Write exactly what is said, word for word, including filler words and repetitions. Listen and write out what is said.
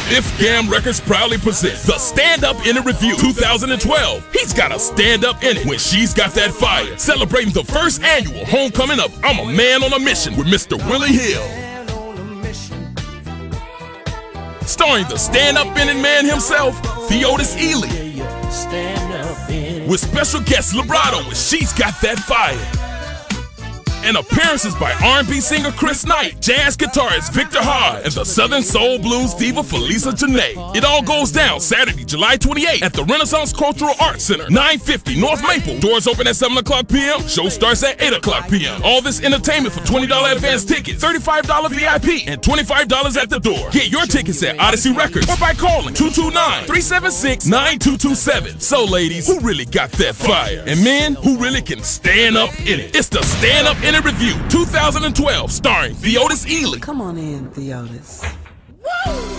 Fifth Gam Records proudly presents the Stand Up In It Review two thousand twelve. He's got a stand up in it when she's got that fire. Celebrating the first annual homecoming of I'm a Man on a Mission with Mister Willie Hill. Starring the Stand Up In It man himself, Theodis Ealey. With special guest Librado with She's Got That Fire. And appearances by R and B singer Chris Knight, jazz guitarist Victor Hard, and the Southern Soul Blues diva Felisa Janae. It all goes down Saturday, July twenty-eighth at the Renaissance Cultural Arts Center, nine fifty North Maple. Doors open at seven o'clock p m Show starts at eight o'clock p m All this entertainment for twenty dollars advance tickets, thirty-five dollars V I P, and twenty-five dollars at the door. Get your tickets at Odyssey Records or by calling two two nine, three seven six, nine two two seven. So ladies, who really got that fire? And men, who really can stand up in it? It's the Stand Up In It Review two thousand twelve, starring Theodis Ealey. Come on in, Theodis. Woo!